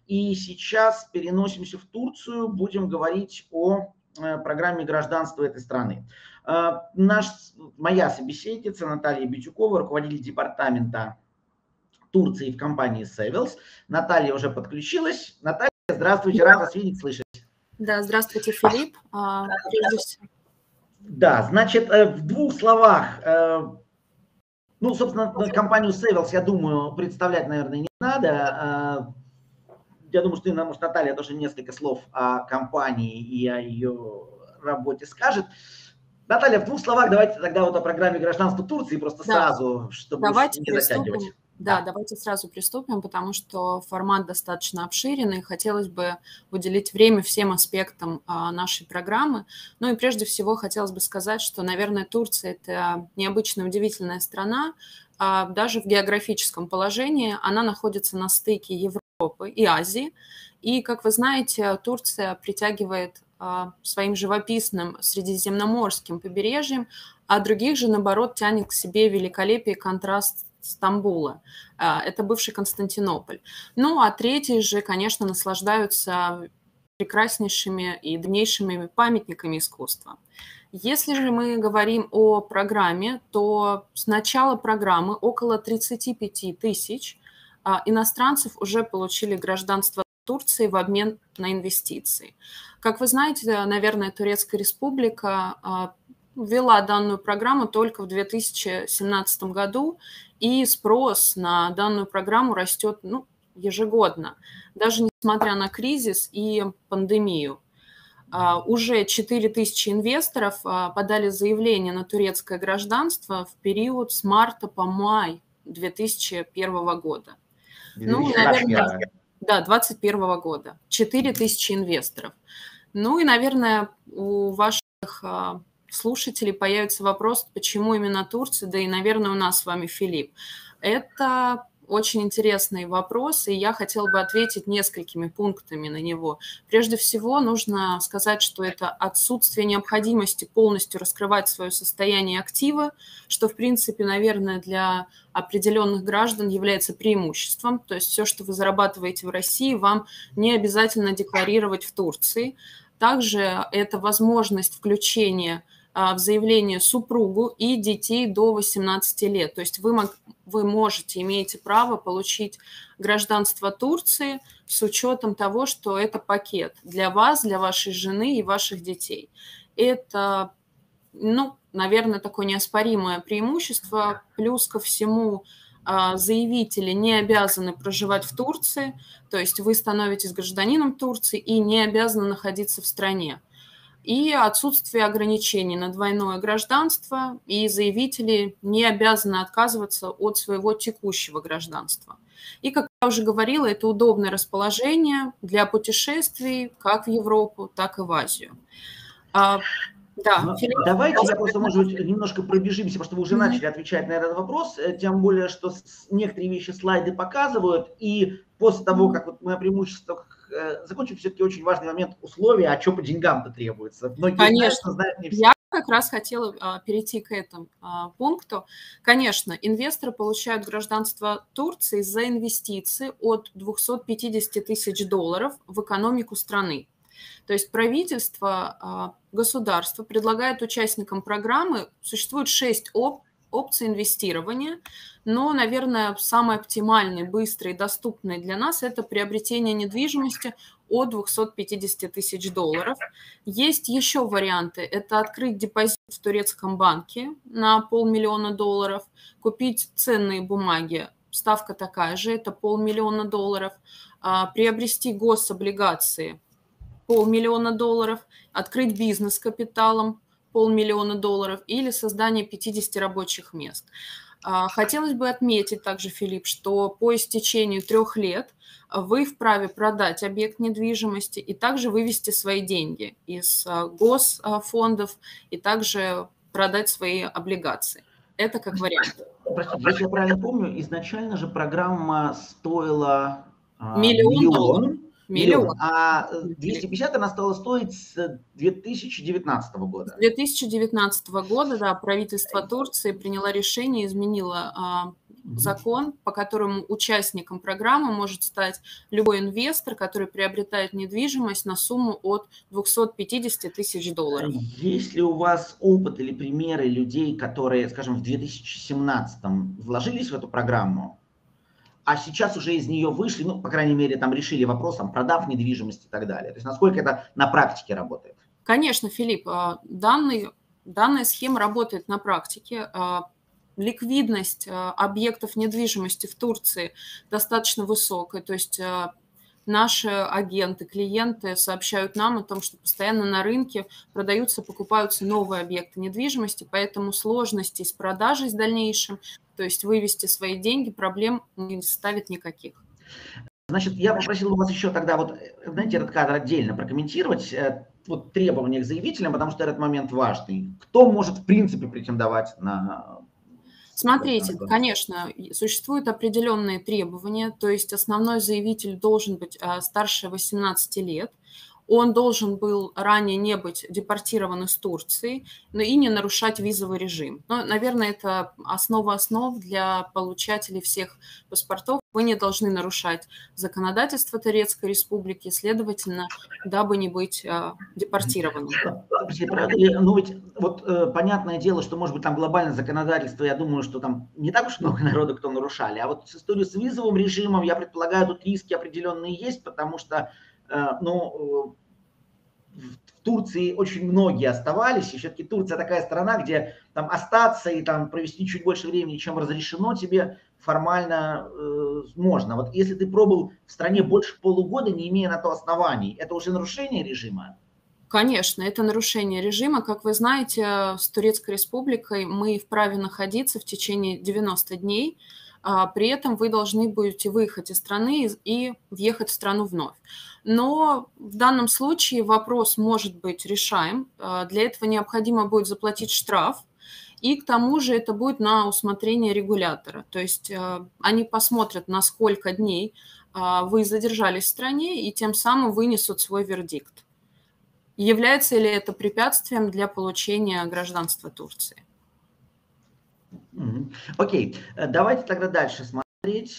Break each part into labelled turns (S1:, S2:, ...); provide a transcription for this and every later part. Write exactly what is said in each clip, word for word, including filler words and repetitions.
S1: И сейчас переносимся в Турцию, будем говорить о программе гражданства этой страны. Наш, моя собеседница Наталья Битюкова, руководитель департамента Турции в компании Savills. Наталья уже подключилась. Наталья, здравствуйте, рад вас видеть, слышать.
S2: Да, здравствуйте, Филипп.
S1: Да, значит, в двух словах, ну, собственно, компанию Savills, я думаю, представлять, наверное, не надо. Я думаю, что, может, Наталья тоже несколько слов о компании и о ее работе скажет. Наталья, в двух словах давайте тогда вот о программе гражданства Турции, просто да. сразу, чтобы
S2: давайте
S1: не затягивать.
S2: Да, да, давайте сразу приступим, потому что формат достаточно обширен, и хотелось бы уделить время всем аспектам а, нашей программы. Ну и прежде всего хотелось бы сказать, что, наверное, Турция – это необычная, удивительная страна. А, даже в географическом положении она находится на стыке Европы и Азии. И, как вы знаете, Турция притягивает а, своим живописным средиземноморским побережьем, а других же, наоборот, тянет к себе великолепие и контраст Стамбула. Это бывший Константинополь. Ну, а третьи же, конечно, наслаждаются прекраснейшими и древнейшими памятниками искусства. Если же мы говорим о программе, то с начала программы около тридцати пяти тысяч иностранцев уже получили гражданство Турции в обмен на инвестиции. Как вы знаете, наверное, Турецкая Республика ввела данную программу только в две тысячи семнадцатом году, и спрос на данную программу растет ну, ежегодно, даже несмотря на кризис и пандемию. Уже четыре тысячи инвесторов подали заявление на турецкое гражданство в период с марта по май две тысячи первого года. Ну, наверное, да, двадцать первого года. четыре тысячи инвесторов. Ну и, наверное, у ваших слушателей появится вопрос, почему именно Турция, да и, наверное, у нас с вами, Филипп. Это очень интересный вопрос, и я хотела бы ответить несколькими пунктами на него. Прежде всего, нужно сказать, что это отсутствие необходимости полностью раскрывать свое состояние и активы, что, в принципе, наверное, для определенных граждан является преимуществом. То есть все, что вы зарабатываете в России, вам не обязательно декларировать в Турции. Также это возможность включения в заявление супругу и детей до восемнадцати лет. То есть вы, вы можете, имеете право получить гражданство Турции с учетом того, что это пакет для вас, для вашей жены и ваших детей. Это, ну, наверное, такое неоспоримое преимущество. Плюс ко всему, заявители не обязаны проживать в Турции, то есть вы становитесь гражданином Турции и не обязаны находиться в стране. И отсутствие ограничений на двойное гражданство, и заявители не обязаны отказываться от своего текущего гражданства. И, как я уже говорила, это удобное расположение для путешествий как в Европу, так и в Азию.
S1: Да, давайте я просто, может быть, немножко пробежимся, потому что вы уже mm-hmm. начали отвечать на этот вопрос, тем более, что некоторые вещи слайды показывают, и после того, как вот мы о преимуществах закончим, все-таки очень важный момент условия, а что по деньгам-то требуется. Многие
S2: Конечно,
S1: знают, знают не все.
S2: Я как раз хотела а, перейти к этому а, пункту. Конечно, инвесторы получают гражданство Турции за инвестиции от двухсот пятидесяти тысяч долларов в экономику страны. То есть правительство, государство предлагает участникам программы, существует шесть оп- опций инвестирования, но, наверное, самый оптимальный, быстрый и доступный для нас – это приобретение недвижимости от двухсот пятидесяти тысяч долларов. Есть еще варианты – это открыть депозит в турецком банке на полмиллиона долларов, купить ценные бумаги, ставка такая же, это полмиллиона долларов, приобрести гособлигации – полмиллиона долларов, открыть бизнес капиталом полмиллиона долларов или создание пятидесяти рабочих мест. Хотелось бы отметить также, Филипп, что по истечению трех лет вы вправе продать объект недвижимости и также вывести свои деньги из госфондов и также продать свои облигации. Это как вариант.
S1: Простите, если я правильно помню, изначально же программа стоила
S2: миллион,
S1: миллион.
S2: долларов.
S1: Миллион. А двести пятьдесят она стала стоить с две тысячи девятнадцатого года.
S2: С две тысячи девятнадцатого года, да, правительство Турции приняло решение, изменило а, закон, по которому участником программы может стать любой инвестор, который приобретает недвижимость на сумму от двухсот пятидесяти тысяч долларов.
S1: Есть ли у вас опыт или примеры людей, которые, скажем, в две тысячи семнадцатом вложились в эту программу, а сейчас уже из нее вышли, ну, по крайней мере, там решили вопрос, там, продав недвижимость и так далее? То есть насколько это на практике работает?
S2: Конечно, Филипп, данный, данная схема работает на практике. Ликвидность объектов недвижимости в Турции достаточно высокая, то есть наши агенты, клиенты сообщают нам о том, что постоянно на рынке продаются, покупаются новые объекты недвижимости, поэтому сложностей с продажей в дальнейшем, то есть вывести свои деньги, проблем не ставит никаких.
S1: Значит, я попросил у вас еще тогда, вот, знаете, этот кадр отдельно прокомментировать, вот требования к заявителям, потому что этот момент важный. Кто может, в принципе, претендовать на...
S2: Смотрите, конечно, существуют определенные требования, то есть основной заявитель должен быть старше восемнадцати лет, он должен был ранее не быть депортирован из Турции, но и не нарушать визовый режим. Но, наверное, это основа основ для получателей всех паспортов. Вы не должны нарушать законодательство Турецкой Республики, следовательно, дабы не быть э, депортированным.
S1: Ну ведь вот э, понятное дело, что может быть там глобальное законодательство, я думаю, что там не так уж много народу, кто нарушали, а вот с историей с визовым режимом, я предполагаю, тут риски определенные есть, потому что ну, в Турции очень многие оставались, и все-таки Турция такая страна, где там остаться и там провести чуть больше времени, чем разрешено тебе, формально э, можно. Вот если ты пробыл в стране больше полугода, не имея на то оснований, это уже нарушение режима?
S2: Конечно, это нарушение режима. Как вы знаете, с Турецкой Республикой мы вправе находиться в течение девяноста дней, а при этом вы должны будете выехать из страны и въехать в страну вновь. Но в данном случае вопрос может быть решаем. Для этого необходимо будет заплатить штраф, и к тому же это будет на усмотрение регулятора. То есть они посмотрят, на сколько дней вы задержались в стране, и тем самым вынесут свой вердикт. Является ли это препятствием для получения гражданства Турции?
S1: Окей, okay. Давайте тогда дальше смотреть.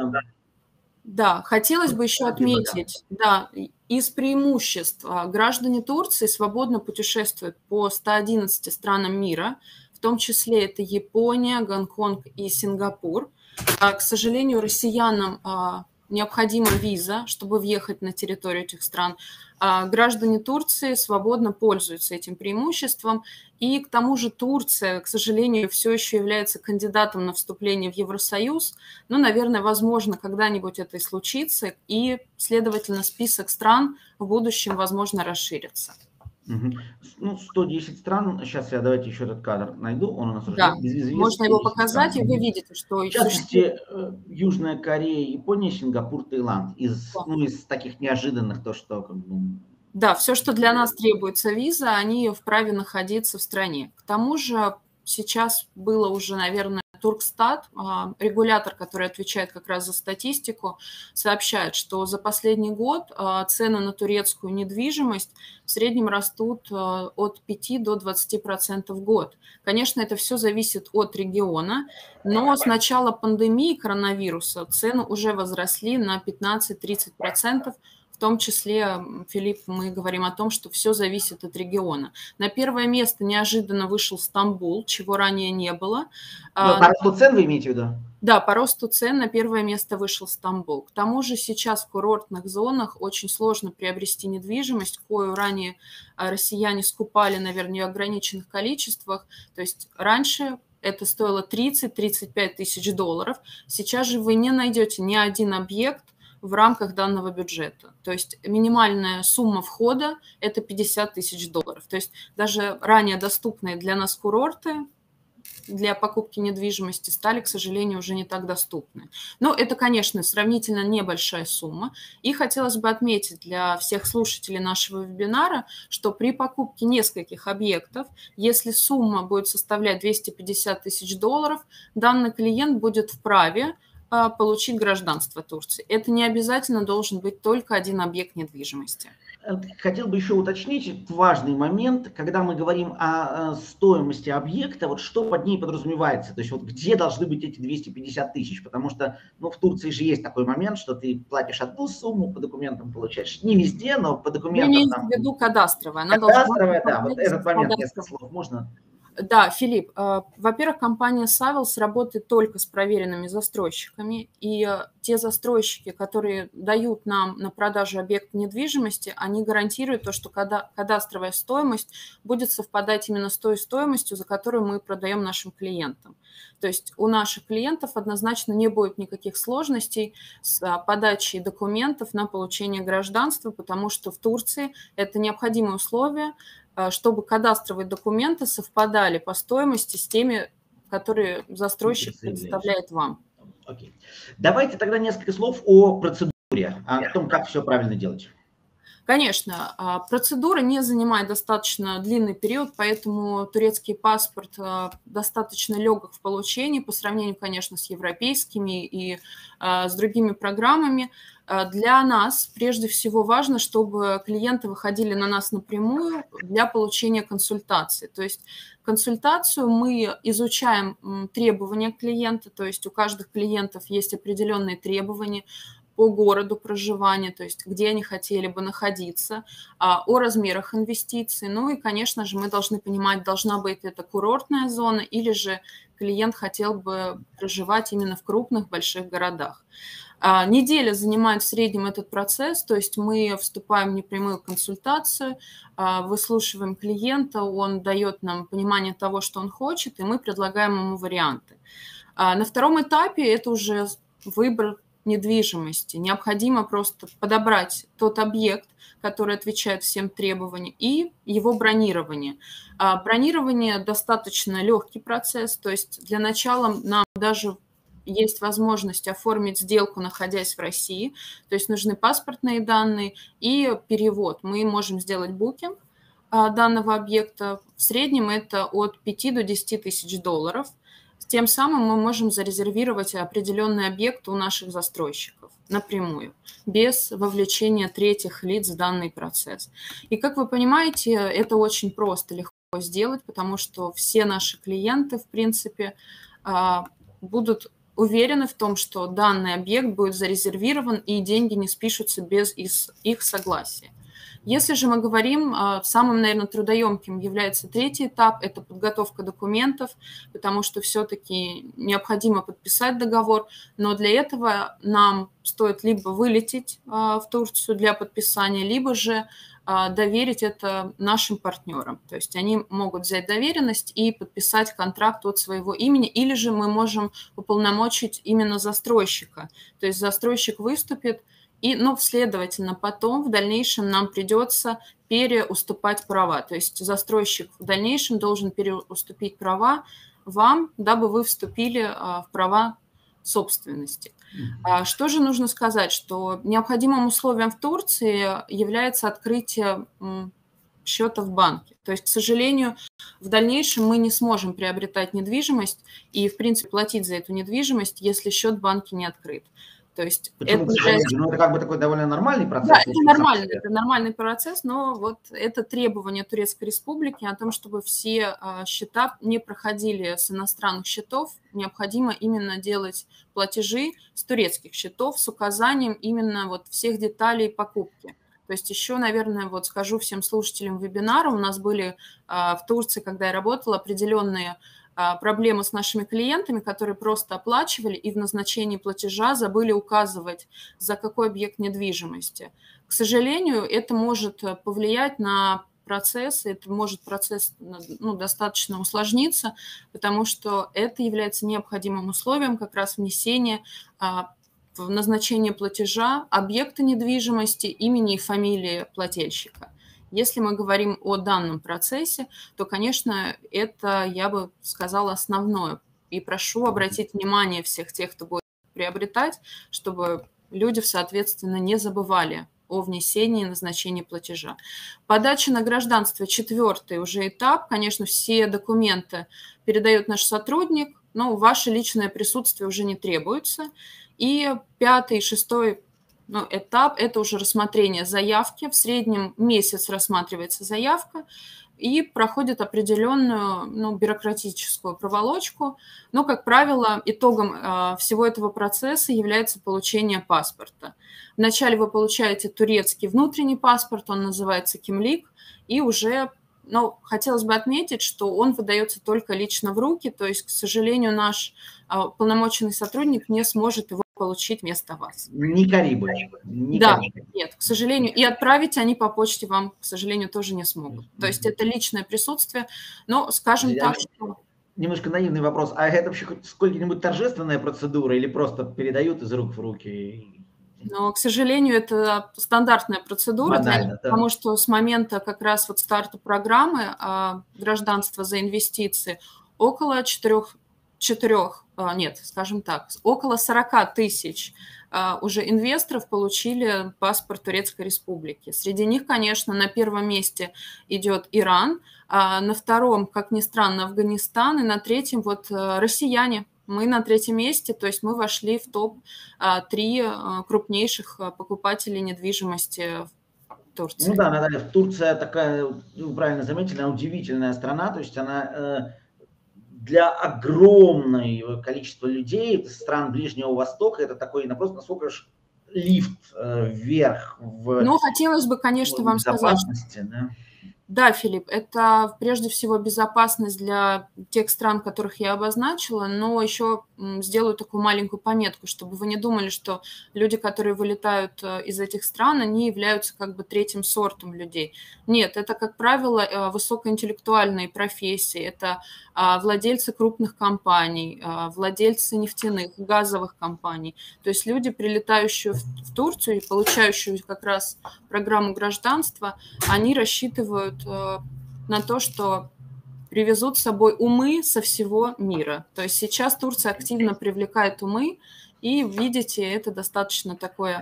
S2: Да, хотелось бы еще отметить, да, из преимуществ граждане Турции свободно путешествуют по ста одиннадцати странам мира, в том числе это Япония, Гонконг и Сингапур. К сожалению, россиянам необходима виза, чтобы въехать на территорию этих стран. Граждане Турции свободно пользуются этим преимуществом, и к тому же Турция, к сожалению, все еще является кандидатом на вступление в Евросоюз, но, наверное, возможно, когда-нибудь это и случится, и, следовательно, список стран в будущем, возможно, расширится.
S1: Угу. Ну, сто десять стран, сейчас я давайте еще этот кадр найду, он у нас уже
S2: да.
S1: известен.
S2: Можно его показать, стран. И вы видите, что...
S1: В частности, Южная Корея, Япония, Сингапур, Таиланд, из, да. ну, из таких неожиданных, то, что... Как бы...
S2: Да, все, что для нас требуется виза, они вправе находиться в стране. К тому же сейчас было уже, наверное, Туркстат, регулятор, который отвечает как раз за статистику, сообщает, что за последний год цены на турецкую недвижимость в среднем растут от пяти до двадцати процентов в год. Конечно, это все зависит от региона, но с начала пандемии коронавируса цены уже возросли на пятнадцать-тридцать процентов. В том числе, Филипп, мы говорим о том, что все зависит от региона. На первое место неожиданно вышел Стамбул, чего ранее не было.
S1: Но по росту цен вы имеете в виду?
S2: Да, по росту цен на первое место вышел Стамбул. К тому же сейчас в курортных зонах очень сложно приобрести недвижимость, кою ранее россияне скупали, наверное, в неограниченных количествах. То есть раньше это стоило тридцать-тридцать пять тысяч долларов. Сейчас же вы не найдете ни один объект в рамках данного бюджета. То есть минимальная сумма входа – это пятьдесят тысяч долларов. То есть даже ранее доступные для нас курорты для покупки недвижимости стали, к сожалению, уже не так доступны. Но это, конечно, сравнительно небольшая сумма. И хотелось бы отметить для всех слушателей нашего вебинара, что при покупке нескольких объектов, если сумма будет составлять двести пятьдесят тысяч долларов, данный клиент будет вправе получить гражданство Турции. Это не обязательно должен быть только один объект недвижимости.
S1: Хотел бы еще уточнить важный момент, когда мы говорим о стоимости объекта, вот что под ней подразумевается, то есть вот где должны быть эти двести пятьдесят тысяч, потому что ну, в Турции же есть такой момент, что ты платишь одну сумму, по документам получаешь, не везде, но по документам.
S2: Я имею
S1: там,
S2: в виду кадастровая. Она
S1: кадастровая, да, вот этот момент, несколько слов можно...
S2: Да, Филипп, во-первых, компания Savills работает только с проверенными застройщиками, и те застройщики, которые дают нам на продажу объект недвижимости, они гарантируют то, что кадастровая стоимость будет совпадать именно с той стоимостью, за которую мы продаем нашим клиентам. То есть у наших клиентов однозначно не будет никаких сложностей с подачей документов на получение гражданства, потому что в Турции это необходимое условие, чтобы кадастровые документы совпадали по стоимости с теми, которые застройщик представляет вам.
S1: Окей. Давайте тогда несколько слов о процедуре, о том, как все правильно делать.
S2: Конечно, процедура не занимает достаточно длинный период, поэтому турецкий паспорт достаточно легок в получении по сравнению, конечно, с европейскими и с другими программами. Для нас прежде всего важно, чтобы клиенты выходили на нас напрямую для получения консультации. То есть консультацию мы изучаем требования клиента, то есть у каждых клиентов есть определенные требования по городу проживания, то есть где они хотели бы находиться, о размерах инвестиций. Ну и, конечно же, мы должны понимать, должна быть это курортная зона или же клиент хотел бы проживать именно в крупных больших городах. Неделя занимает в среднем этот процесс, то есть мы вступаем в непрямую консультацию, выслушиваем клиента, он дает нам понимание того, что он хочет, и мы предлагаем ему варианты. На втором этапе это уже выбор недвижимости. Необходимо просто подобрать тот объект, который отвечает всем требованиям, и его бронирование. Бронирование достаточно легкий процесс, то есть для начала нам даже есть возможность оформить сделку, находясь в России, то есть нужны паспортные данные и перевод. Мы можем сделать букинг данного объекта. В среднем это от пяти до десяти тысяч долларов. Тем самым мы можем зарезервировать определенный объект у наших застройщиков напрямую, без вовлечения третьих лиц в данный процесс. И, как вы понимаете, это очень просто, легко сделать, потому что все наши клиенты, в принципе, будут уверены в том, что данный объект будет зарезервирован и деньги не спишутся без их согласия. Если же мы говорим, самым, наверное, трудоемким является третий этап, это подготовка документов, потому что все-таки необходимо подписать договор, но для этого нам стоит либо вылететь в Турцию для подписания, либо же доверить это нашим партнерам. То есть они могут взять доверенность и подписать контракт от своего имени, или же мы можем уполномочить именно застройщика. То есть застройщик выступит, и, ну, следовательно, потом в дальнейшем нам придется переуступать права. То есть застройщик в дальнейшем должен переуступить права вам, дабы вы вступили в права собственности. Что же нужно сказать? Что необходимым условием в Турции является открытие счета в банке. То есть, к сожалению, в дальнейшем мы не сможем приобретать недвижимость и, в принципе, платить за эту недвижимость, если счет в банке не открыт. То есть
S1: Почему,
S2: это,
S1: является... ну, это как бы такой довольно нормальный процесс.
S2: Да, это нормальный, это нормальный процесс, но вот это требование Турецкой Республики о том, чтобы все счета не проходили с иностранных счетов, необходимо именно делать платежи с турецких счетов с указанием именно вот всех деталей покупки. То есть еще, наверное, вот скажу всем слушателям вебинара, у нас были в Турции, когда я работала, определенные проблемы с нашими клиентами, которые просто оплачивали и в назначении платежа забыли указывать, за какой объект недвижимости. К сожалению, это может повлиять на процесс, это может процесс ну, достаточно усложниться, потому что это является необходимым условием как раз внесения в назначение платежа объекта недвижимости, имени и фамилии плательщика. Если мы говорим о данном процессе, то, конечно, это, я бы сказала, основное. И прошу обратить внимание всех тех, кто будет приобретать, чтобы люди, соответственно, не забывали о внесении и назначении платежа. Подача на гражданство – четвертый уже этап. Конечно, все документы передает наш сотрудник, ну, ваше личное присутствие уже не требуется. И пятый, шестой ну, этап – это уже рассмотрение заявки. В среднем месяц рассматривается заявка и проходит определенную ну, бюрократическую проволочку. Но, как правило, итогом э, всего этого процесса является получение паспорта. Вначале вы получаете турецкий внутренний паспорт, он называется кимлик, и уже, ну, хотелось бы отметить, что он выдается только лично в руки, то есть, к сожалению, наш э, полномоченный сотрудник не сможет его получить вместо вас.
S1: Не карибы. Не
S2: да,
S1: карибы.
S2: Нет, к сожалению. И отправить они по почте вам, к сожалению, тоже не смогут. То есть это личное присутствие, но, скажем
S1: Я...
S2: так, что...
S1: Немножко наивный вопрос. А это вообще хоть сколько-нибудь торжественная процедура или просто передают из рук в руки?
S2: Но, к сожалению, это стандартная процедура,
S1: Банально,
S2: для,
S1: да.
S2: потому что с момента как раз вот старта программы а, гражданства за инвестиции около четырех, четырех а, нет, скажем так, около сорока тысяч а, уже инвесторов получили паспорт Турецкой Республики. Среди них, конечно, на первом месте идет Иран, а на втором, как ни странно, Афганистан, и на третьем вот россияне. Мы на третьем месте, то есть мы вошли в топ-три крупнейших покупателей недвижимости в Турции.
S1: Ну да, Наталья, Турция такая, вы правильно заметили, она удивительная страна, то есть она для огромного количества людей, стран Ближнего Востока, это такой просто насколько же лифт вверх в
S2: Ну, хотелось бы, конечно, вам сказать, что...
S1: да?
S2: Да, Филипп, это прежде всего безопасность для тех стран, которых я обозначила, но еще сделаю такую маленькую пометку, чтобы вы не думали, что люди, которые вылетают из этих стран, они являются как бы третьим сортом людей. Нет, это, как правило, высокоинтеллектуальные профессии, это владельцы крупных компаний, владельцы нефтяных, газовых компаний. То есть люди, прилетающие в Турцию и получающие как раз программу гражданства, они рассчитывают на то, что привезут с собой умы со всего мира. То есть сейчас Турция активно привлекает умы, и, видите, это достаточно такой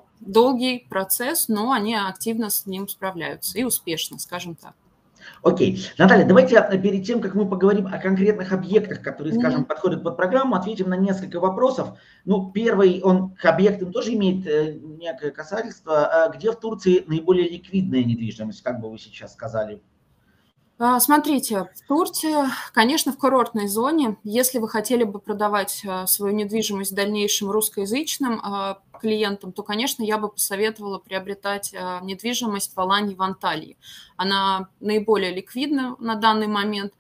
S2: долгий процесс, но они активно с ним справляются и успешно, скажем так.
S1: Окей. Наталья, давайте перед тем, как мы поговорим о конкретных объектах, которые, скажем, mm-hmm. подходят под программу, ответим на несколько вопросов. Ну, первый, он к объектам тоже имеет э, некое касательство. А где в Турции наиболее ликвидная недвижимость, как бы вы сейчас сказали?
S2: Смотрите, в Турции, конечно, в курортной зоне, если вы хотели бы продавать свою недвижимость дальнейшим русскоязычным клиентам, то, конечно, я бы посоветовала приобретать недвижимость в Алании, в Анталии. Она наиболее ликвидна на данный момент,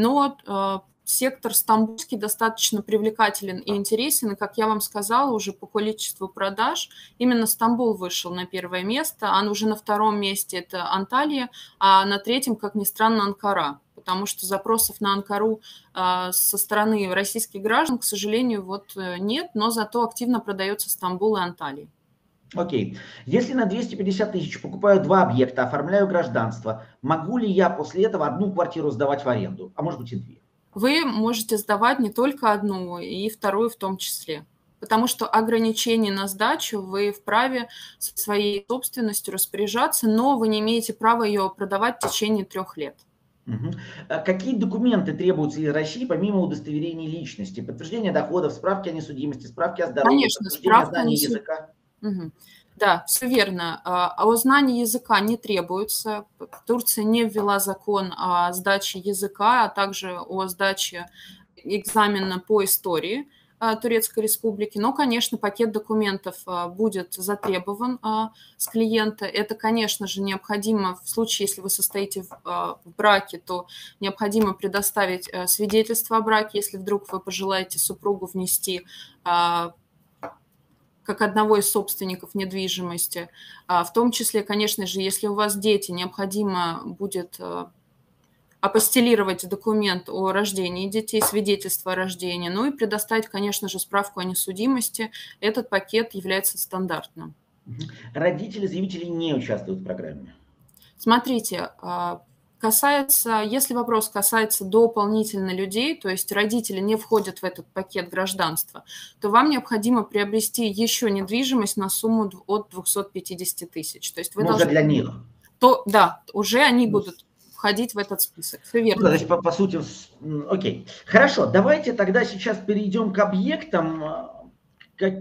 S2: но сектор стамбульский достаточно привлекателен и интересен, и, как я вам сказала, уже по количеству продаж именно Стамбул вышел на первое место, а уже на втором месте это Анталия, а на третьем, как ни странно, Анкара, потому что запросов на Анкару а, со стороны российских граждан, к сожалению, вот нет, но зато активно продается Стамбул и Анталия.
S1: Окей. Если на двести пятьдесят тысяч покупаю два объекта, оформляю гражданство, могу ли я после этого одну квартиру сдавать в аренду, а может быть и две?
S2: Вы можете сдавать не только одну, и вторую в том числе. Потому что ограничений на сдачу вы вправе со своей собственностью распоряжаться, но вы не имеете права ее продавать в течение трех лет.
S1: Угу. А какие документы требуются из России помимо удостоверения личности? Подтверждение доходов, справки о несудимости, справки о здоровье,
S2: Конечно,
S1: подтверждение
S2: справка
S1: знания
S2: о несуд...
S1: языка?
S2: Угу. Да, все верно. А о знании языка не требуется. Турция не ввела закон о сдаче языка, а также о сдаче экзамена по истории Турецкой Республики. Но, конечно, пакет документов будет затребован с клиента. Это, конечно же, необходимо в случае, если вы состоите в браке, то необходимо предоставить свидетельство о браке, если вдруг вы пожелаете супругу внести как одного из собственников недвижимости. В том числе, конечно же, если у вас дети, необходимо будет апостилировать документ о рождении детей, свидетельство о рождении, ну и предоставить, конечно же, справку о несудимости. Этот пакет является стандартным.
S1: Родители заявителей не участвуют в программе?
S2: Смотрите, касается, если вопрос касается дополнительно людей, то есть родители не входят в этот пакет гражданства, то вам необходимо приобрести еще недвижимость на сумму от двухсот пятидесяти тысяч. То есть вы
S1: ну,
S2: должны...
S1: уже для них?
S2: То, да, уже они будут входить в этот список. Все
S1: Ну,
S2: верно.
S1: да, то есть, по, по сути, с- м, окей. Хорошо, давайте тогда сейчас перейдем к объектам. Как,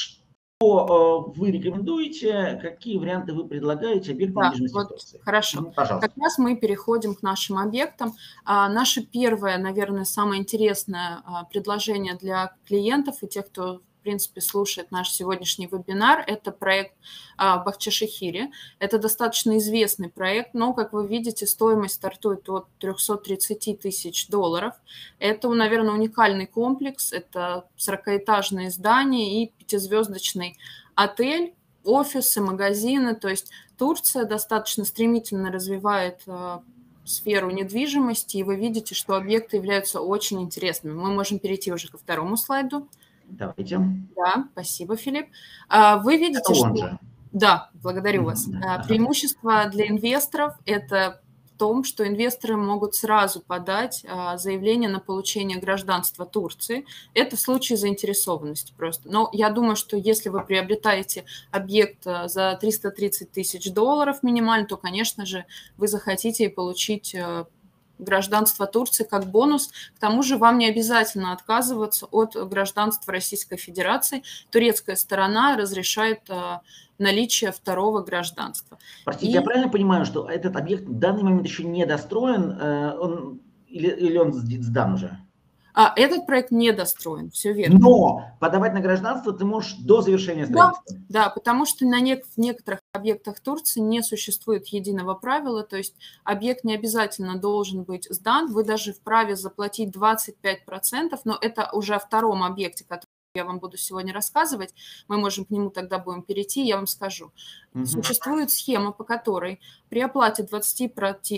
S1: что э, вы рекомендуете, какие варианты вы предлагаете объекта
S2: Да,
S1: недвижимости в
S2: вот
S1: Турции?
S2: хорошо.
S1: Ну, пожалуйста.
S2: Как раз мы переходим к нашим объектам. А, наше первое, наверное, самое интересное а, предложение для клиентов и тех, кто, в принципе, слушает наш сегодняшний вебинар, это проект а, Бахчешехири. Это достаточно известный проект, но, как вы видите, стоимость стартует от трёхсот тридцати тысяч долларов. Это, наверное, уникальный комплекс. Это сорокаэтажное здание и пятизвездочный отель, офисы, магазины, то есть Турция достаточно стремительно развивает э, сферу недвижимости, и вы видите, что объекты являются очень интересными. Мы можем перейти уже ко второму слайду.
S1: Давайте.
S2: Да, спасибо, Филипп. А, Вы видите,
S1: Это он
S2: что...
S1: же.
S2: Да, благодарю
S1: Мгм,
S2: вас.
S1: да,
S2: А,
S1: ага.
S2: Преимущество для инвесторов – это в том, что инвесторы могут сразу подать а, заявление на получение гражданства Турции. Это в случае заинтересованности просто. Но я думаю, что если вы приобретаете объект а, за триста тридцать тысяч долларов минимально, то, конечно же, вы захотите получить а, гражданство Турции как бонус. К тому же вам не обязательно отказываться от гражданства Российской Федерации. Турецкая сторона разрешает а, наличие второго гражданства.
S1: Простите, я
S2: И
S1: правильно понимаю, что этот объект в данный момент еще не достроен, э, он, или, или он сд- сдан уже?
S2: а, этот проект не достроен, все верно.
S1: Но подавать на гражданство ты можешь до завершения
S2: Да,
S1: строительства.
S2: да, потому что на нек- в некоторых объектах Турции не существует единого правила, то есть объект не обязательно должен быть сдан, вы даже вправе заплатить двадцать пять процентов, но это уже о втором объекте, который я вам буду сегодня рассказывать, мы можем к нему тогда будем перейти, я вам скажу.
S1: Мгм.
S2: Существует схема, по которой при оплате двадцати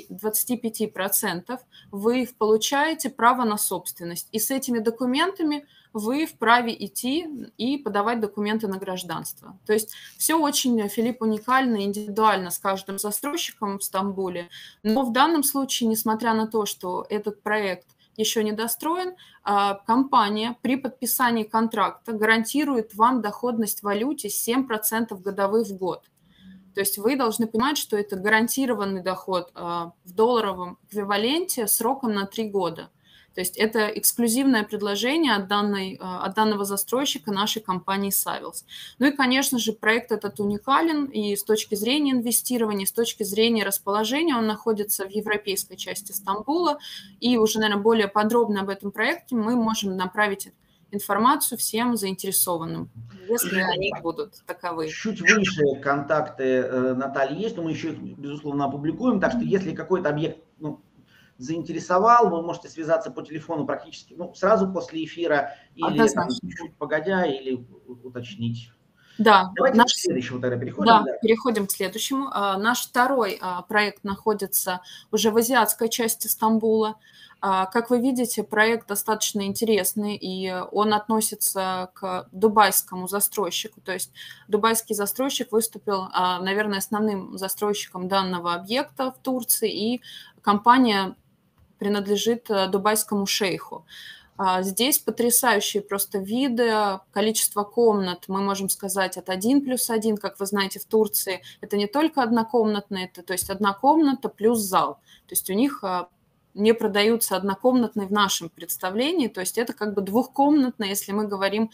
S2: пяти процентов вы получаете право на собственность, и с этими документами вы вправе идти и подавать документы на гражданство. То есть все очень, Филипп, уникально и индивидуально с каждым застройщиком в Стамбуле. Но в данном случае, несмотря на то, что этот проект еще не достроен, компания при подписании контракта гарантирует вам доходность в валюте семь процентов годовых в год. То есть вы должны понимать, что это гарантированный доход в долларовом эквиваленте сроком на три года. То есть это эксклюзивное предложение от, данной, от данного застройщика нашей компании Savills. Ну и, конечно же, проект этот уникален и с точки зрения инвестирования, и с точки зрения расположения. Он находится в европейской части Стамбула. И уже, наверное, более подробно об этом проекте мы можем направить информацию всем заинтересованным, если они будут таковы.
S1: Чуть выше контакты э, Натальи есть, но мы еще их, безусловно, опубликуем. Так что если какой-то объект ну, заинтересовал, вы можете связаться по телефону практически ну, сразу после эфира или там, чуть погодя, или уточнить.
S2: Да,
S1: Давайте
S2: наш...
S1: к следующему тогда переходим.
S2: Да,
S1: да,
S2: переходим к следующему. Наш второй проект находится уже в азиатской части Стамбула. Как вы видите, проект достаточно интересный, и он относится к дубайскому застройщику. То есть дубайский застройщик выступил, наверное, основным застройщиком данного объекта в Турции, и компания принадлежит дубайскому шейху. Здесь потрясающие просто виды, количество комнат, мы можем сказать, от один плюс один, как вы знаете, в Турции. Это не только однокомнатные, это, то есть одна комната плюс зал. То есть у них не продаются однокомнатные в нашем представлении, то есть это как бы двухкомнатные, если мы говорим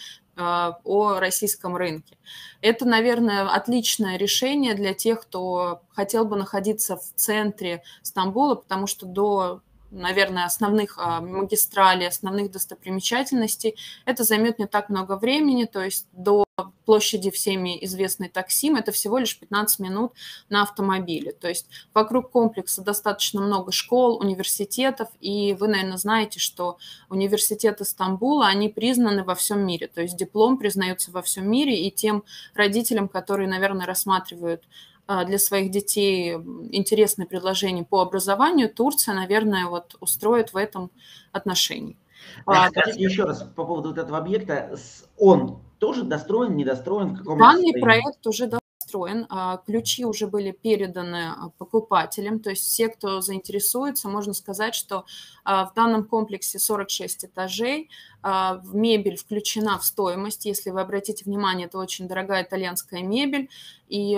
S2: о российском рынке. Это, наверное, отличное решение для тех, кто хотел бы находиться в центре Стамбула, потому что до, наверное, основных магистралей, основных достопримечательностей это займет не так много времени, то есть до площади всеми известной Таксим, это всего лишь пятнадцать минут на автомобиле. То есть вокруг комплекса достаточно много школ, университетов, и вы, наверное, знаете, что университеты Стамбула, они признаны во всем мире, то есть диплом признается во всем мире, и тем родителям, которые, наверное, рассматривают для своих детей интересные предложения по образованию, Турция, наверное, вот устроит в этом отношении.
S1: А скажите еще раз по поводу вот этого объекта. Он тоже достроен, недостроен? В каком
S2: Данный
S1: состоянии?
S2: проект уже достроен, ключи уже были переданы покупателям, то есть все, кто заинтересуется, можно сказать, что в данном комплексе сорок шесть этажей, мебель включена в стоимость, если вы обратите внимание, это очень дорогая итальянская мебель, и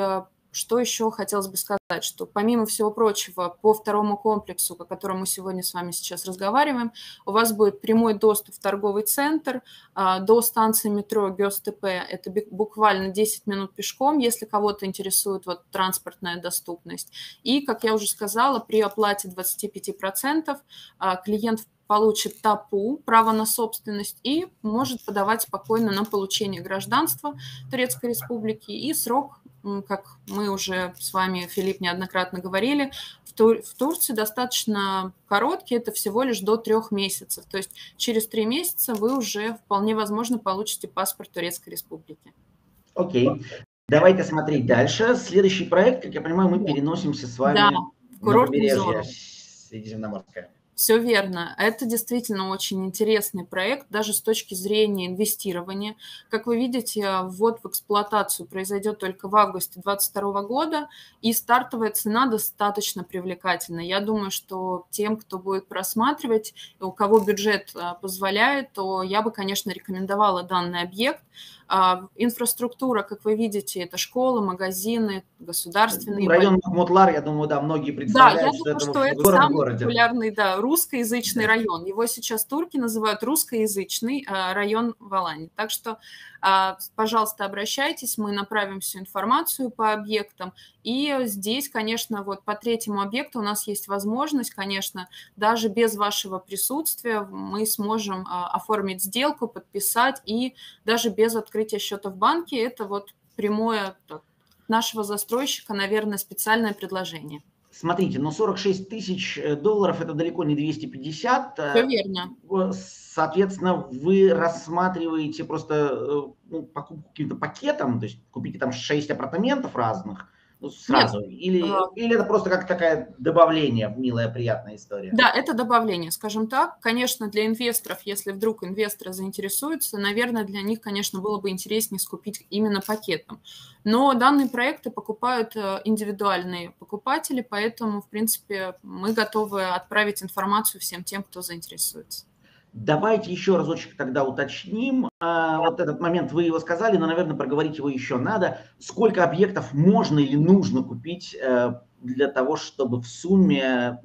S2: что еще хотелось бы сказать, что помимо всего прочего, по второму комплексу, о котором мы сегодня с вами сейчас разговариваем, у вас будет прямой доступ в торговый центр, до станции метро ГёСТП, это буквально десять минут пешком, если кого-то интересует вот транспортная доступность. И, как я уже сказала, при оплате двадцати пяти процентов клиент получит ТАПУ, право на собственность, и может подавать спокойно на получение гражданства Турецкой Республики. И срок, как мы уже с вами, Филипп, неоднократно говорили, в, Тур в Турции достаточно короткий, это всего лишь до трех месяцев. То есть через три месяца вы уже вполне возможно получите паспорт Турецкой Республики.
S1: Окей. Давайте смотреть дальше. Следующий проект, как я понимаю, мы переносимся с вами
S2: да,
S1: на побережье Средиземноморское.
S2: Все верно. Это действительно очень интересный проект, даже с точки зрения инвестирования. Как вы видите, ввод в эксплуатацию произойдет только в августе две тысячи двадцать второго года, и стартовая цена достаточно привлекательна. Я думаю, что тем, кто будет просматривать, у кого бюджет позволяет, то я бы, конечно, рекомендовала данный объект. Инфраструктура, как вы видите, это школы, магазины, государственные.
S1: Ну, район Махмутлар, я думаю, да, многие представляют,
S2: да, я
S1: что
S2: думаю,
S1: это,
S2: что это
S1: город
S2: самый
S1: городе.
S2: популярный, да, русскоязычный да. район. Его сейчас турки называют русскоязычный район в Алании. Так что, пожалуйста, обращайтесь, мы направим всю информацию по объектам. И здесь, конечно, вот по третьему объекту у нас есть возможность, конечно, даже без вашего присутствия мы сможем оформить сделку, подписать, и даже без открытия счета в банке это вот прямое нашего застройщика, наверное, специальное предложение.
S1: Смотрите, но сорок шесть тысяч долларов это далеко не двести пятьдесят.
S2: Все верно.
S1: Соответственно, вы рассматриваете просто ну, покупку каким-то пакетом, то есть купите там шесть апартаментов разных, ну, сразу? Нет. Или, а... или это просто как такое добавление, милая, приятная история?
S2: Да, это добавление, скажем так. Конечно, для инвесторов, если вдруг инвесторы заинтересуются, наверное, для них, конечно, было бы интереснее скупить именно пакетом. Но данные проекты покупают индивидуальные покупатели, поэтому, в принципе, мы готовы отправить информацию всем тем, кто заинтересуется.
S1: Давайте еще разочек тогда уточним. Вот этот момент вы его сказали, но, наверное, проговорить его еще надо. Сколько объектов можно или нужно купить для того, чтобы в сумме,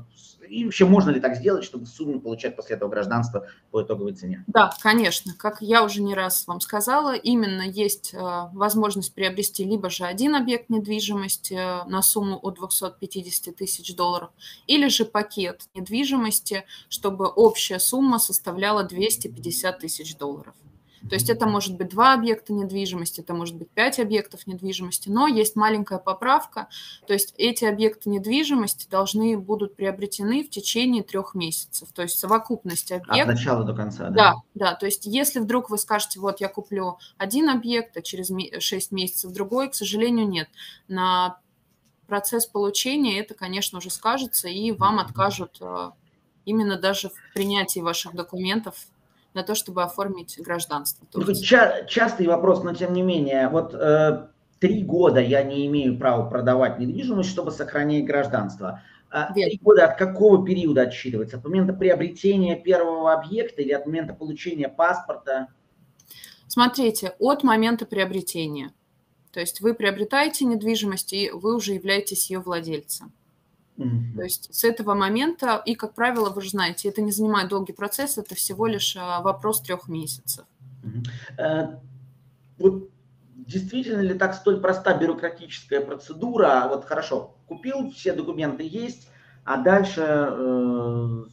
S1: и вообще можно ли так сделать, чтобы в сумме получать после этого гражданство по итоговой цене?
S2: Да, конечно. Как я уже не раз вам сказала, именно есть возможность приобрести либо же один объект недвижимости на сумму от двухсот пятидесяти тысяч долларов, или же пакет недвижимости, чтобы общая сумма составляла двести пятьдесят тысяч долларов. То есть это может быть два объекта недвижимости, это может быть пять объектов недвижимости, но есть маленькая поправка, то есть эти объекты недвижимости должны будут приобретены в течение трех месяцев, то есть совокупность объектов.
S1: От начала до конца, да?
S2: Да, да, то есть если вдруг вы скажете, вот я куплю один объект, а через шесть месяцев другой, к сожалению, нет. На процесс получения это, конечно, уже скажется, и вам откажут именно даже в принятии ваших документов на то, чтобы оформить гражданство.
S1: Ча частый вопрос, но тем не менее. Вот э, три года я не имею права продавать недвижимость, чтобы сохранять гражданство. А три года от какого периода отсчитывается? От момента приобретения первого объекта или от момента получения паспорта?
S2: Смотрите, от момента приобретения. То есть вы приобретаете недвижимость, и вы уже являетесь ее владельцем. Mm-hmm. То есть с этого момента, и, как правило, вы же знаете, это не занимает долгий процесс, это всего лишь вопрос трех месяцев.
S1: Mm-hmm. uh, вот действительно ли так столь проста бюрократическая процедура? Вот хорошо, купил, все документы есть, а дальше... Uh...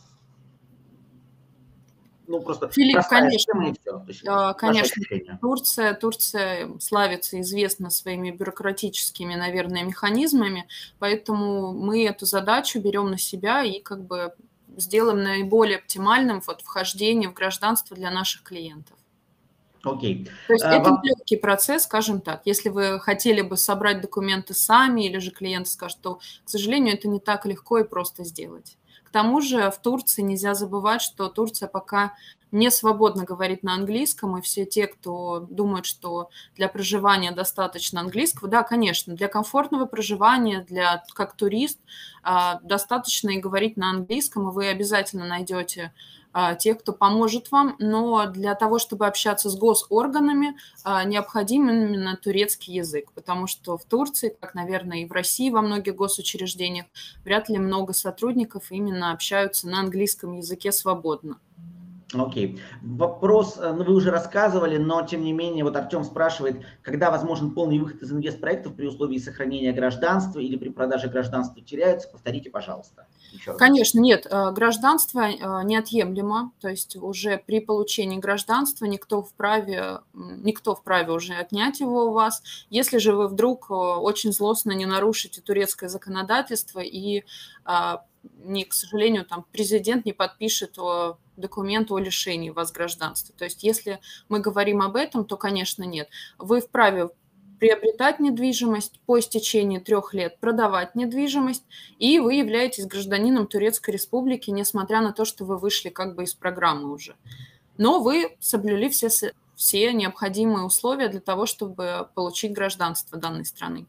S1: Ну, просто
S2: Филипп, конечно,
S1: и все. Есть,
S2: конечно. Турция, Турция славится, известна своими бюрократическими, наверное, механизмами, поэтому мы эту задачу берем на себя и как бы сделаем наиболее оптимальным вот вхождение в гражданство для наших клиентов.
S1: Окей.
S2: То есть uh, это вам... легкий процесс, скажем так. Если вы хотели бы собрать документы сами, или же клиент скажет, то, к сожалению, это не так легко и просто сделать. К тому же в Турции нельзя забывать, что Турция пока не свободно говорит на английском, и все те, кто думают, что для проживания достаточно английского, да, конечно, для комфортного проживания, для, как турист, достаточно и говорить на английском, и вы обязательно найдете тех, кто поможет вам, но для того, чтобы общаться с госорганами, необходим именно турецкий язык, потому что в Турции, как, наверное, и в России во многих госучреждениях, вряд ли много сотрудников именно общаются на английском языке свободно.
S1: Окей. Вопрос, ну, вы уже рассказывали, но тем не менее, вот Артем спрашивает, когда возможен полный выход из инвестпроектов при условии сохранения гражданства или при продаже гражданства теряются? Повторите, пожалуйста. Еще раз.
S2: Конечно, нет, гражданство неотъемлемо, то есть уже при получении гражданства никто вправе, никто вправе уже отнять его у вас. Если же вы вдруг очень злостно не нарушите турецкое законодательство и, не, к сожалению, там президент не подпишет документ о лишении вас гражданства. То есть если мы говорим об этом, то, конечно, нет. Вы вправе приобретать недвижимость, по истечении трех лет продавать недвижимость, и вы являетесь гражданином Турецкой Республики, несмотря на то, что вы вышли как бы из программы уже. Но вы соблюли все, все необходимые условия для того, чтобы получить гражданство данной страны.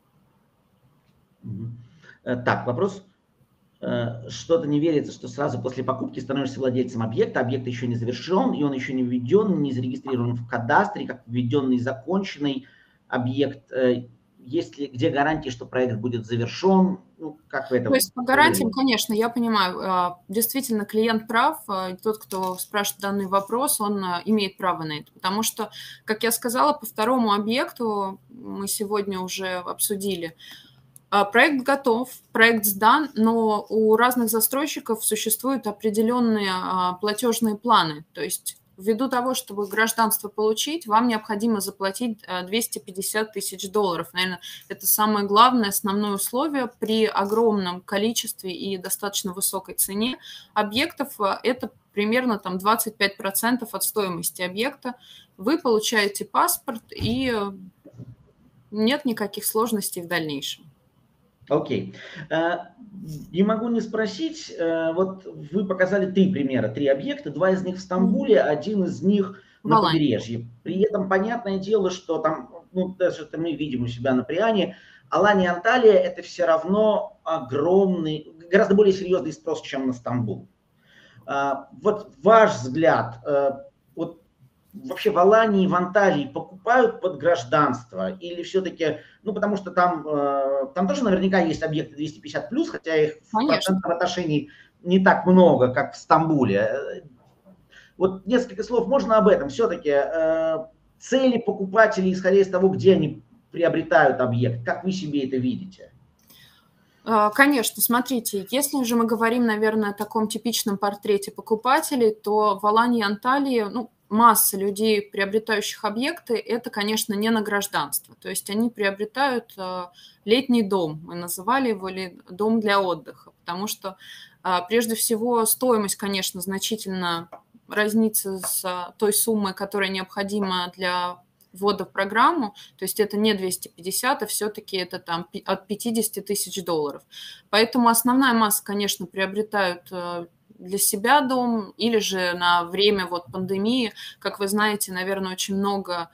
S1: Так, вопрос. Что-то не верится, что сразу после покупки становишься владельцем объекта, объект еще не завершен, и он еще не введен, не зарегистрирован в кадастре, как введенный и законченный объект. Есть ли, где гарантии, что проект будет завершен? Ну, как вы это...
S2: То есть по гарантиям, конечно, я понимаю, действительно клиент прав, тот, кто спрашивает данный вопрос, он имеет право на это, потому что, как я сказала, по второму объекту мы сегодня уже обсудили, проект готов, проект сдан, но у разных застройщиков существуют определенные платежные планы. То есть ввиду того, чтобы гражданство получить, вам необходимо заплатить двести пятьдесят тысяч долларов. Наверное, это самое главное, основное условие при огромном количестве и достаточно высокой цене объектов. Это примерно там двадцать пять процентов от стоимости объекта. Вы получаете паспорт, и нет никаких сложностей в дальнейшем.
S1: Окей. Okay. Не могу не спросить, вот вы показали три примера, три объекта, два из них в Стамбуле, один из них на побережье. При этом понятное дело, что там, ну, даже это мы видим у себя на Приане, Алания, Анталия — это все равно огромный, гораздо более серьезный спрос, чем на Стамбул. Вот ваш взгляд, вот вообще в Алании, в Анталии покупают под гражданство или все-таки, ну, потому что там, э, там тоже наверняка есть объекты двести пятьдесят плюс, хотя их в процентном отношении не так много, как в Стамбуле. Вот несколько слов можно об этом. Все-таки э, цели покупателей, исходя из того, где они приобретают объект, как вы себе это видите?
S2: Конечно, смотрите, если же мы говорим, наверное, о таком типичном портрете покупателей, то в Алании и Анталии, ну, масса людей, приобретающих объекты, это, конечно, не на гражданство. То есть они приобретают э, летний дом, мы называли его или дом для отдыха, потому что э, прежде всего стоимость, конечно, значительно разнится с той суммой, которая необходима для ввода в программу, то есть это не двести пятьдесят, а все-таки это там от пятидесяти тысяч долларов. Поэтому основная масса, конечно, приобретают для себя дом или же на время вот пандемии. Как вы знаете, наверное, очень много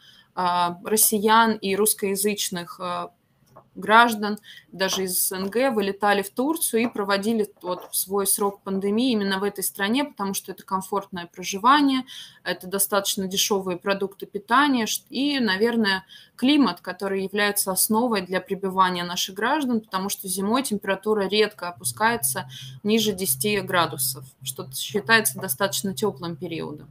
S2: россиян и русскоязычных граждан, даже из СНГ, вылетали в Турцию и проводили вот свой срок пандемии именно в этой стране, потому что это комфортное проживание, это достаточно дешевые продукты питания и, наверное, климат, который является основой для пребывания наших граждан, потому что зимой температура редко опускается ниже десяти градусов, что считается достаточно теплым периодом.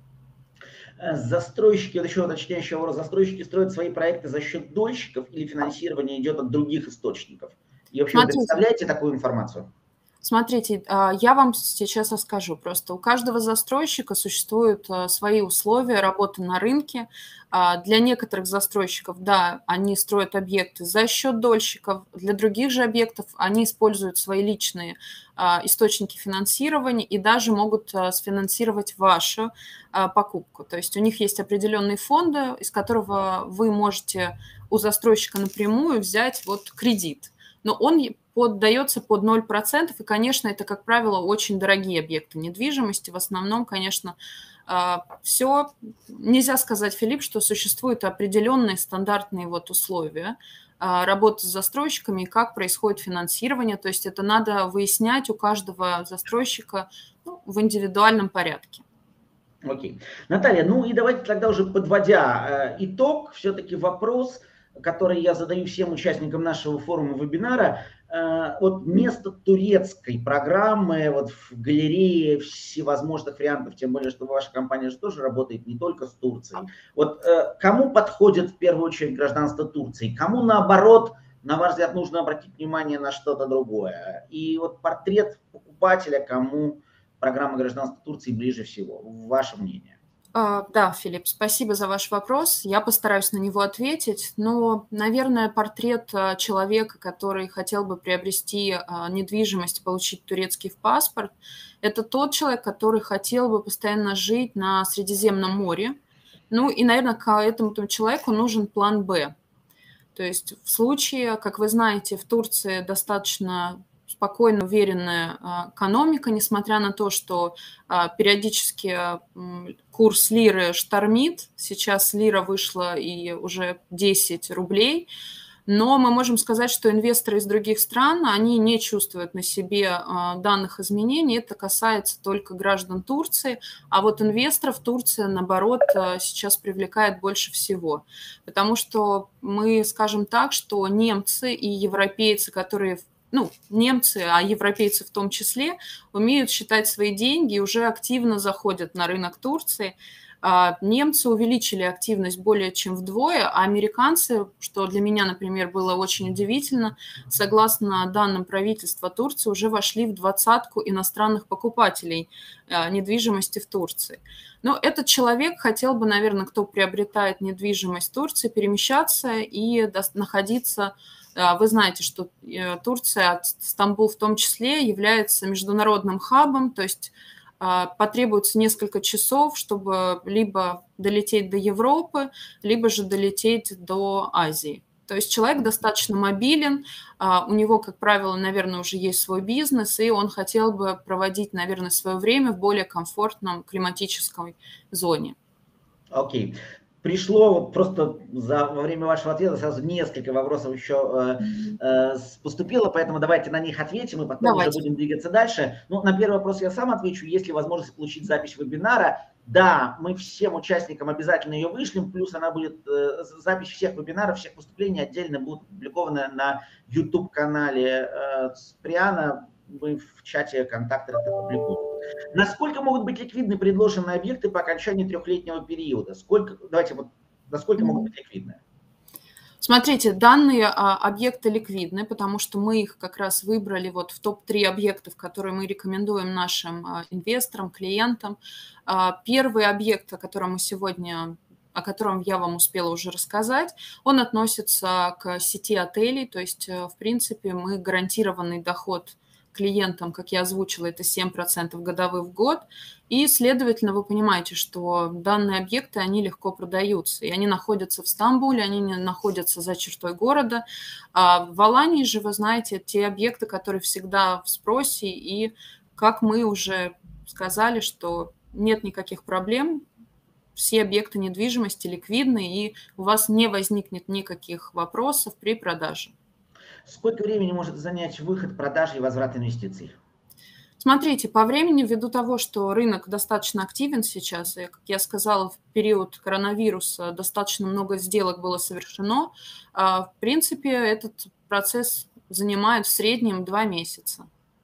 S1: Застройщики, вот еще уточняющий вопрос, застройщики строят свои проекты за счет дольщиков или финансирование идет от других источников? И вообще Смотрите. Вы представляете такую информацию?
S2: Смотрите, я вам сейчас расскажу. Просто у каждого застройщика существуют свои условия работы на рынке. Для некоторых застройщиков, да, они строят объекты за счет дольщиков. Для других же объектов они используют свои личные источники финансирования и даже могут сфинансировать вашу покупку. То есть у них есть определенные фонды, из которого вы можете у застройщика напрямую взять вот кредит. Но он поддается под ноль процентов, и, конечно, это, как правило, очень дорогие объекты недвижимости. В основном, конечно, все, нельзя сказать, Филипп, что существуют определенные стандартные вот условия работы с застройщиками и как происходит финансирование. То есть это надо выяснять у каждого застройщика, ну, в индивидуальном порядке.
S1: Окей. Наталья, ну и давайте тогда уже подводя э, итог, все-таки вопрос, который я задаю всем участникам нашего форума вебинара. Э, вот место турецкой программы вот в галерее всевозможных вариантов, тем более, что ваша компания же тоже работает не только с Турцией. Вот э, кому подходит в первую очередь гражданство Турции, кому наоборот, на ваш взгляд, нужно обратить внимание на что-то другое? И вот портрет покупателя, кому программа гражданства Турции ближе всего? Ваше мнение?
S2: Да, Филипп, спасибо за ваш вопрос. Я постараюсь на него ответить. Но, наверное, портрет человека, который хотел бы приобрести недвижимость, получить турецкий паспорт, это тот человек, который хотел бы постоянно жить на Средиземном море. Ну и, наверное, к этому человеку нужен план «Б». То есть в случае, как вы знаете, в Турции достаточно спокойно, уверенная экономика, несмотря на то, что периодически курс лиры штормит. Сейчас лира вышла и уже десять рублей. Но мы можем сказать, что инвесторы из других стран, они не чувствуют на себе данных изменений. Это касается только граждан Турции. А вот инвесторов Турция, наоборот, сейчас привлекает больше всего. Потому что мы скажем так, что немцы и европейцы, которые, ну, немцы, а европейцы в том числе, умеют считать свои деньги и уже активно заходят на рынок Турции. Немцы увеличили активность более чем вдвое, а американцы, что для меня, например, было очень удивительно, согласно данным правительства Турции, уже вошли в двадцатку иностранных покупателей недвижимости в Турции. Но этот человек хотел бы, наверное, кто приобретает недвижимость в Турции, перемещаться и находиться. Вы знаете, что Турция, Стамбул в том числе, является международным хабом, то есть потребуется несколько часов, чтобы либо долететь до Европы, либо же долететь до Азии. То есть человек достаточно мобилен, у него, как правило, наверное, уже есть свой бизнес, и он хотел бы проводить, наверное, свое время в более комфортном климатической зоне.
S1: Окей. Пришло просто за, во время вашего ответа сразу несколько вопросов еще э, э, поступило, поэтому давайте на них ответим и потом давайте. Уже будем двигаться дальше. Ну, на первый вопрос я сам отвечу. Есть ли возможность получить запись вебинара? Да, мы всем участникам обязательно ее вышлем, плюс она будет, э, запись всех вебинаров, всех выступлений отдельно будет опубликована на YouTube-канале э, Сприана. Мы в чате контакты это публикуем. Насколько могут быть ликвидны предложенные объекты по окончании трехлетнего периода? Сколько, давайте вот, насколько могут быть ликвидны?
S2: Смотрите, данные а, объекты ликвидны, потому что мы их как раз выбрали вот в топ три объектов, которые мы рекомендуем нашим а, инвесторам, клиентам. А, первый объект, о котором мы сегодня, о котором я вам успела уже рассказать, он относится к сети отелей, то есть, в принципе, мы гарантированный доход клиентам, как я озвучила, это семь процентов годовых в год, и, следовательно, вы понимаете, что данные объекты, они легко продаются, и они находятся в Стамбуле, они не находятся за чертой города. А в Алании же, вы знаете, те объекты, которые всегда в спросе, и, как мы уже сказали, что нет никаких проблем, все объекты недвижимости ликвидны, и у вас не возникнет никаких вопросов при продаже.
S1: Сколько времени может занять выход, продажи и возврат инвестиций?
S2: Смотрите, по времени, ввиду того, что рынок достаточно активен сейчас, и, как я сказала, в период коронавируса достаточно много сделок было совершено, в принципе, этот процесс занимает в среднем два месяца.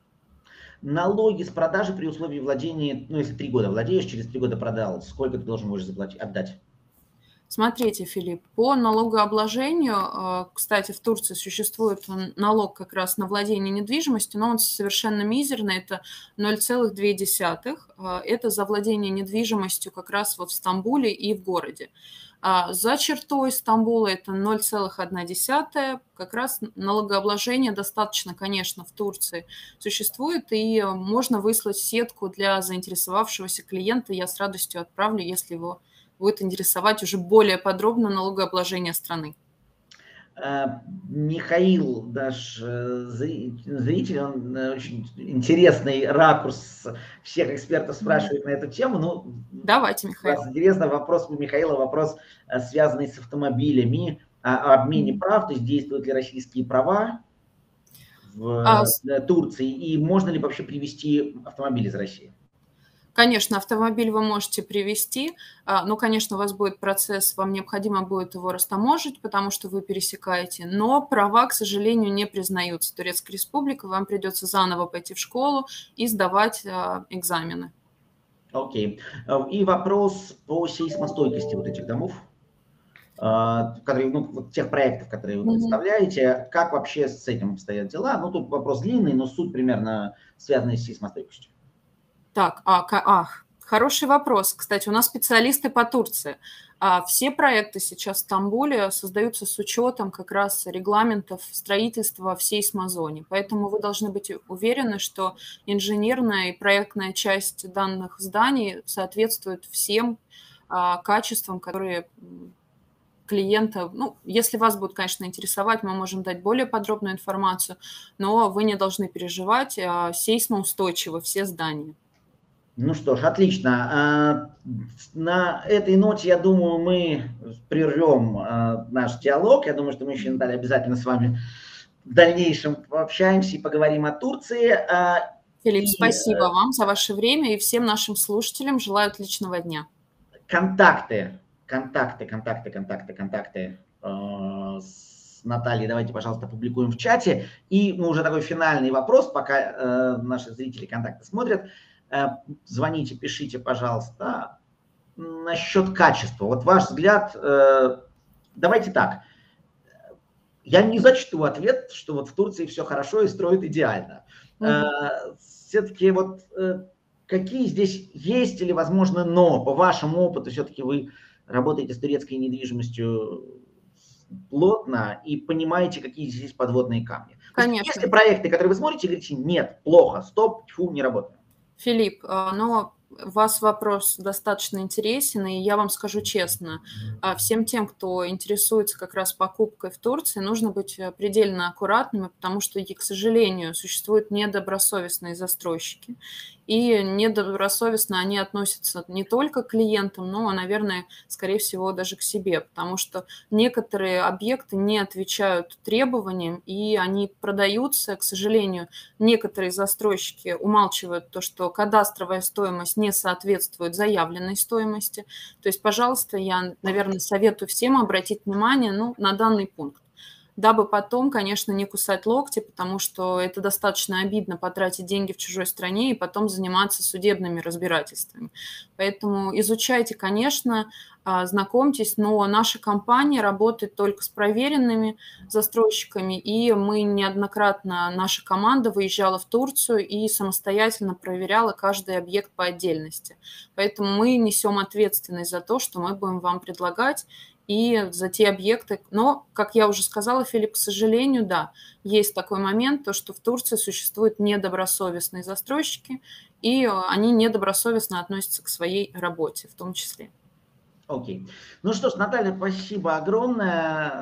S1: Налоги с продажи при условии владения, ну, если три года владеешь, через три года продал, сколько ты должен будешь заплатить, отдать?
S2: Смотрите, Филипп, по налогообложению, кстати, в Турции существует налог как раз на владение недвижимостью, но он совершенно мизерный, это ноль целых две десятых. Это за владение недвижимостью как раз вот в Стамбуле и в городе. За чертой Стамбула это ноль целых одна десятая. Как раз налогообложение достаточно, конечно, в Турции существует, и можно выслать сетку для заинтересовавшегося клиента. Я с радостью отправлю, если его будет интересовать уже более подробно налогообложение страны.
S1: Михаил, наш зритель, он очень интересный ракурс всех экспертов спрашивает на эту тему. Ну,
S2: давайте, Михаил.
S1: Интересно, вопрос у Михаила, вопрос, связанный с автомобилями, о обмене прав, то есть действуют ли российские права в а... Турции, и можно ли вообще привезти автомобиль из России?
S2: Конечно, автомобиль вы можете привезти, а, ну, конечно, у вас будет процесс, вам необходимо будет его растаможить, потому что вы пересекаете, но права, к сожалению, не признаются Турецкой Республикой, вам придется заново пойти в школу и сдавать а, экзамены.
S1: Окей. И вопрос по сейсмостойкости вот этих домов, которые, ну, вот тех проектов, которые вы представляете. Как вообще с этим обстоят дела? Ну, тут вопрос длинный, но суть примерно связанная с сейсмостойкостью.
S2: Так, а, ах, хороший вопрос. Кстати, у нас специалисты по Турции. А, все проекты сейчас в Стамбуле создаются с учетом как раз регламентов строительства в сейсмозоне. Поэтому вы должны быть уверены, что инженерная и проектная часть данных зданий соответствует всем а, качествам, которые клиента, ну, если вас будет, конечно, интересовать, мы можем дать более подробную информацию, но вы не должны переживать, а, сейсмоустойчивы все здания.
S1: Ну что ж, отлично. На этой ноте, я думаю, мы прервем наш диалог. Я думаю, что мы еще, Наталья, обязательно с вами в дальнейшем пообщаемся и поговорим о Турции.
S2: Филипп,
S1: и...
S2: спасибо вам за ваше время, и всем нашим слушателям желаю отличного дня.
S1: Контакты, контакты, контакты, контакты, контакты с Натальей давайте, пожалуйста, публикуем в чате. И ну, уже такой финальный вопрос, пока наши зрители контакты смотрят. Звоните, пишите, пожалуйста, насчет качества. Вот ваш взгляд, давайте так, я не зачту ответ, что вот в Турции все хорошо и строят идеально. Mm-hmm. Все-таки вот какие здесь есть или, возможно, но, по вашему опыту, все-таки вы работаете с турецкой недвижимостью плотно и понимаете, какие здесь подводные камни.
S2: Конечно.
S1: Есть ли проекты, которые вы смотрите и говорите, нет, плохо, стоп, тьфу, не работает?
S2: Филипп, но у вас вопрос достаточно интересен, и я вам скажу честно, всем тем, кто интересуется как раз покупкой в Турции, нужно быть предельно аккуратными, потому что, к сожалению, существуют недобросовестные застройщики, и недобросовестно они относятся не только к клиентам, но, наверное, скорее всего, даже к себе, потому что некоторые объекты не отвечают требованиям, и они продаются, к сожалению, некоторые застройщики умалчивают то, что кадастровая стоимость не соответствует заявленной стоимости. То есть, пожалуйста, я, наверное, советую всем обратить внимание, ну, на данный пункт, дабы потом, конечно, не кусать локти, потому что это достаточно обидно потратить деньги в чужой стране и потом заниматься судебными разбирательствами. Поэтому изучайте, конечно, знакомьтесь, но наша компания работает только с проверенными застройщиками, и мы неоднократно, наша команда выезжала в Турцию и самостоятельно проверяла каждый объект по отдельности. Поэтому мы несем ответственность за то, что мы будем вам предлагать, и за те объекты. Но, как я уже сказала, Филипп, к сожалению, да, есть такой момент, то, что в Турции существуют недобросовестные застройщики, и они недобросовестно относятся к своей работе в том числе.
S1: Окей. Ну что ж, Наталья, спасибо огромное.